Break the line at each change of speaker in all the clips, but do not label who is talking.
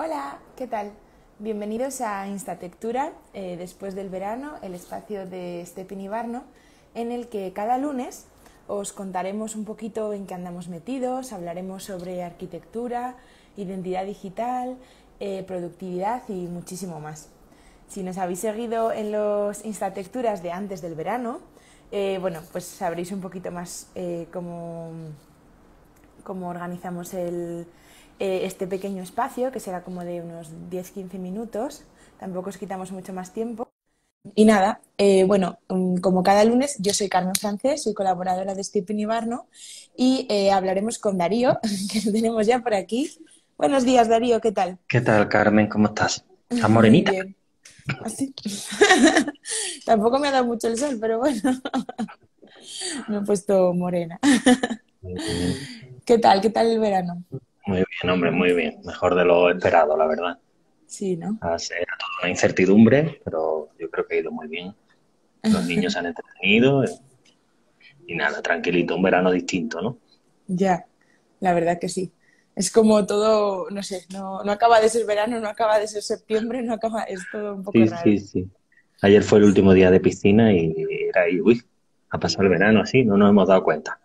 Hola, ¿qué tal? Bienvenidos a Instatectura, después del verano, el espacio de Stepin Ibarno, en el que cada lunes os contaremos un poquito en qué andamos metidos, hablaremos sobre arquitectura, identidad digital, productividad y muchísimo más. Si nos habéis seguido en los Instatecturas de antes del verano, pues sabréis un poquito más cómo organizamos este pequeño espacio, que será como de unos 10-15 minutos. Tampoco os quitamos mucho más tiempo. Y nada, como cada lunes, yo soy Carmen Francés, soy colaboradora de Stepin Ibarno y hablaremos con Darío, que lo tenemos ya por aquí. Buenos días, Darío, ¿qué tal?
¿Qué tal, Carmen? ¿Cómo estás? ¿Estás
Muy
morenita?
bien. ¿Así? Tampoco me ha dado mucho el sol, pero bueno, me he puesto morena.
Muy bien,
¿Qué tal? ¿Qué tal el verano?
muy bien, hombre, muy bien. Mejor de lo esperado, la verdad.
Sí, ¿no?
Era toda una incertidumbre, pero yo creo que ha ido muy bien. Los niños se han entretenido y nada, tranquilito, un verano distinto, ¿no?
Ya, la verdad que sí. Es como todo, no sé, no acaba de ser verano, no acaba de ser septiembre, no acaba, es todo un poco
Sí,
raro.
sí, sí. Ayer fue el último día de piscina y era ahí, uy, ha pasado el verano así, no nos hemos dado cuenta.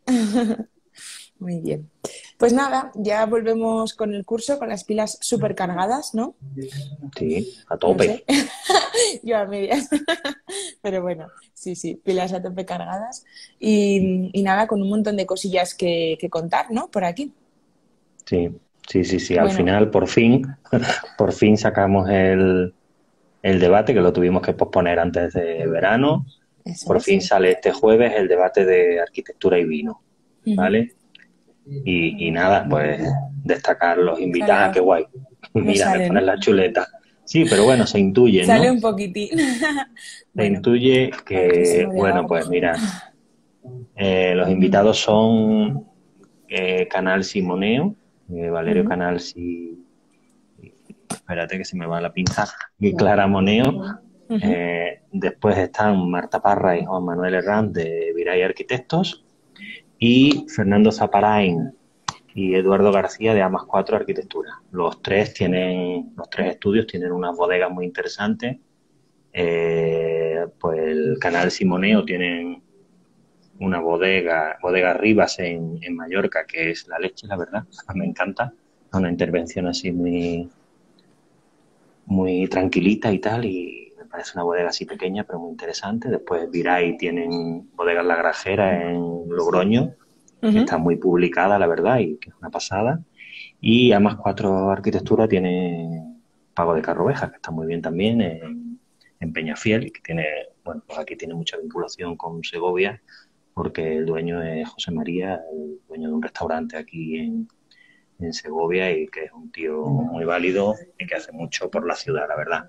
Muy bien. Pues nada, ya volvemos con el curso, con las pilas súper cargadas, ¿no?
Sí, a
No
tope.
sé, yo a medias. Pero bueno, sí, sí, pilas a tope cargadas. Y nada, con un montón de cosillas que contar, ¿no? Por aquí.
Sí, sí, sí, sí. Al
Bueno,
final, por fin sacamos el debate que lo tuvimos que posponer antes de verano.
eso
Por
es.
fin sale este jueves el debate de arquitectura y vino,
Ujú.
¿vale? Y nada, pues destacar los invitados. Ah, qué
Sale,
guay.
no
Mira, me
sale,
pones
¿no?
la chuleta. Sí, pero bueno, se intuye,
Sale
¿no?
un poquitín.
Se
Bueno,
intuye
para el
que,
próximo día
bueno,
algo.
pues mira, los invitados son Canal Simoneo, Valerio
Ujú,
Canal espérate que se me va la pinza, y Clara Moneo.
ujú,
Después están Marta Parra y Juan Manuel Herranz de Viray Arquitectos y Fernando Zaparain y Eduardo García de Amas 4 Arquitectura. Los tres estudios tienen unas bodegas muy interesantes. Pues el canal Simoneo tienen una bodega Rivas en Mallorca, que es la leche, la verdad. Me encanta. Una intervención así muy tranquilita y tal, y me parece una bodega así pequeña, pero muy interesante. Después Viray tienen bodegas La Grajera en Logroño, que
ujú.
está muy publicada, la verdad, y que es una pasada. Y además Cuatro Arquitectura tiene Pago de Carroveja, que está muy bien también, en Peñafiel, y que tiene, bueno, pues aquí tiene mucha vinculación con Segovia, porque el dueño es José María, el dueño de un restaurante aquí en Segovia, y que es un tío muy válido y que hace mucho por la ciudad, la verdad.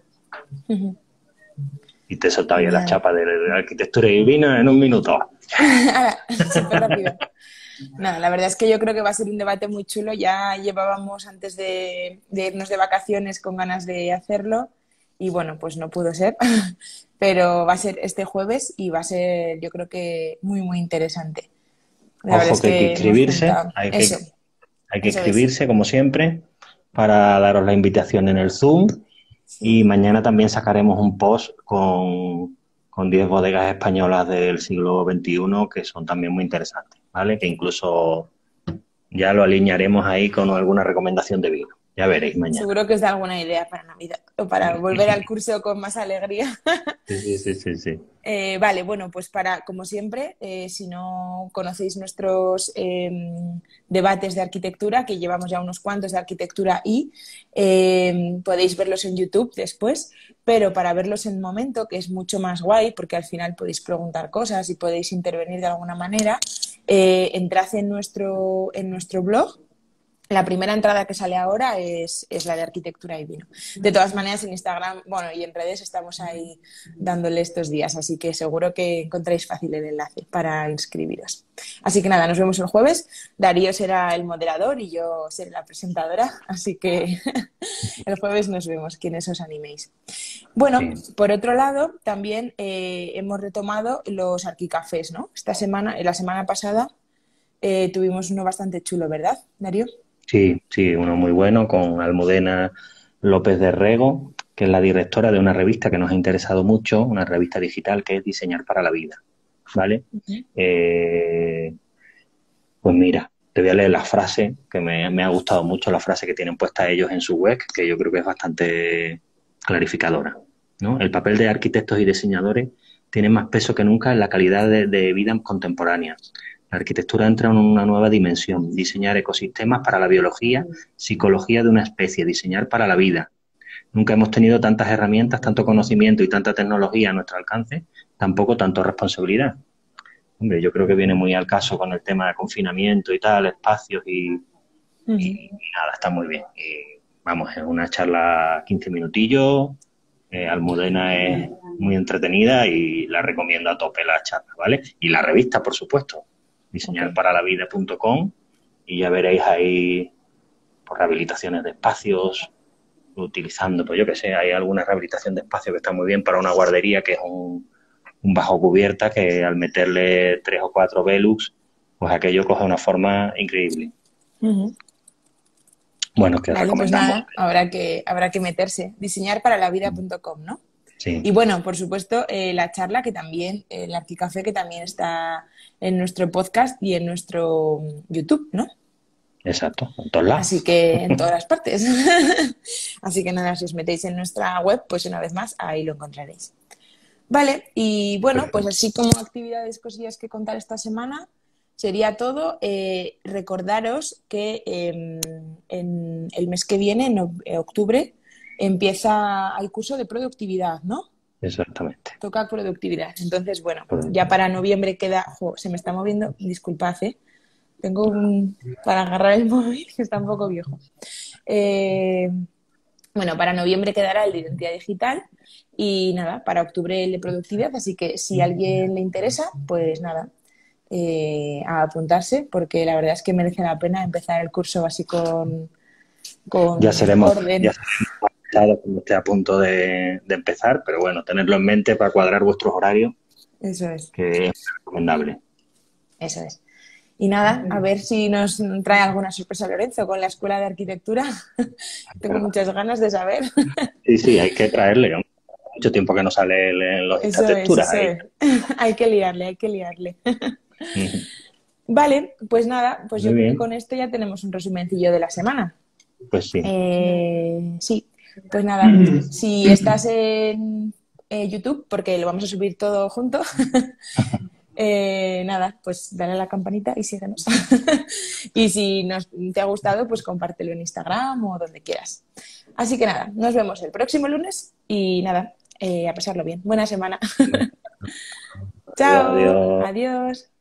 Y te soltaba ya la
Genial.
chapa de la arquitectura y vino en un minuto.
Ahora, súper rápido. Nada, la verdad es que yo creo que va a ser un debate muy chulo. Ya llevábamos antes de irnos de vacaciones con ganas de hacerlo y bueno, pues no pudo ser. Pero va a ser este jueves y va a ser, yo creo que muy, muy interesante. La verdad
Ojo
es
que hay que
que hemos
inscribirse,
juntado eso,
hay que
eso es.
inscribirse como siempre para daros la invitación en el Zoom,
Sí.
y mañana también sacaremos un post con 10 bodegas españolas del siglo XXI que son también muy interesantes, ¿vale? Que incluso ya lo alinearemos ahí con alguna recomendación de vino. Ya veréis mañana.
Seguro que os da alguna idea para Navidad o para volver al curso con más alegría.
Sí, sí, sí, sí, sí.
Vale, bueno, pues como siempre, si no conocéis nuestros debates de arquitectura, que llevamos ya unos cuantos de arquitectura podéis verlos en YouTube después, pero para verlos en momento, que es mucho más guay, porque al final podéis preguntar cosas y podéis intervenir de alguna manera, entrad en nuestro blog. La primera entrada que sale ahora es la de arquitectura y vino. De todas maneras, en Instagram, bueno, y en redes estamos ahí dándole estos días, así que seguro que encontráis fácil el enlace para inscribiros. Así que nada, nos vemos el jueves. Darío será el moderador y yo seré la presentadora, así que el jueves nos vemos, quienes os animéis. Bueno,
Sí,
por otro lado, también hemos retomado los arquicafés, ¿no? La semana pasada tuvimos uno bastante chulo, ¿verdad, Darío?
Sí, sí, uno muy bueno con Almudena López de Rego, que es la directora de una revista que nos ha interesado mucho, una revista digital que es Diseñar para la Vida, ¿vale?
Ujú.
Eh, pues mira, te voy a leer la frase, que me ha gustado mucho la frase que tienen puesta ellos en su web, que yo creo que es bastante clarificadora, ¿no? El papel de arquitectos y diseñadores tiene más peso que nunca en la calidad de vida contemporánea. La arquitectura entra en una nueva dimensión, diseñar ecosistemas para la biología, psicología de una especie, diseñar para la vida. Nunca hemos tenido tantas herramientas, tanto conocimiento y tanta tecnología a nuestro alcance, tampoco tanto responsabilidad. Hombre, yo creo que viene muy al caso con el tema de confinamiento y tal, espacios
Ujú.
y nada, está muy bien. Y vamos, es una charla 15 minutillos, Almudena es muy entretenida y la recomiendo a tope la charla, ¿vale? Y la revista, por supuesto,
Ok.
diseñarparalavida.com y ya veréis ahí por rehabilitaciones de espacios, utilizando, pues yo que sé, hay alguna rehabilitación de espacio que está muy bien para una guardería que es un bajo cubierta que al meterle 3 o 4 Velux, pues aquello coge una forma increíble.
Ujú.
Bueno, que
Vale, pues
recomendamos.
nada, habrá que meterse. Diseñarparalavida.com, ¿no?
Sí,
Y bueno, por supuesto, la charla que también, el Arquicafé que también está en nuestro podcast y en nuestro YouTube, ¿no?
exacto, en todos lados.
Así que en todas las partes. Así que nada, si os metéis en nuestra web, pues una vez más, ahí lo encontraréis. Vale, y bueno, pues
Perfecto.
así como actividades, cosillas que contar esta semana, sería todo. Recordaros que en el mes que viene, en octubre, empieza el curso de productividad, ¿no?
Exactamente.
Toca productividad. Entonces, bueno,
Pues,
ya para noviembre queda. Jo, se me está moviendo, disculpad, ¿eh? Tengo un. Para agarrar el móvil, que está un poco viejo. Eh, bueno, para noviembre quedará el de identidad digital y nada, para octubre el de productividad. Así que si a alguien le interesa, pues nada, a apuntarse, porque la verdad es que merece la pena empezar el curso así con
ya
orden.
seremos avisados cuando esté a punto de empezar, pero bueno, tenerlo en mente para cuadrar vuestros horarios,
Eso es,
que es recomendable.
eso es. Y nada, a ver si nos trae alguna sorpresa Lorenzo con la Escuela de Arquitectura. Tengo
Pero,
muchas ganas de saber.
sí, sí, hay que traerle, ¿no? Mucho tiempo que no sale en los
Eso es,
arquitecturas
eso
ahí.
es. Hay que liarle, hay que liarle.
Ujú.
Vale, pues nada, pues
Muy
yo creo que
bien,
con esto ya tenemos un resumencillo de la semana.
pues sí.
Sí, pues nada, si estás en YouTube, porque lo vamos a subir todo junto, nada, pues dale a la campanita y síguenos. Y si te ha gustado, pues compártelo en Instagram o donde quieras. Así que nada, nos vemos el próximo lunes y nada, a pasarlo bien. Buena semana.
Adiós,
Chao,
adiós.
adiós.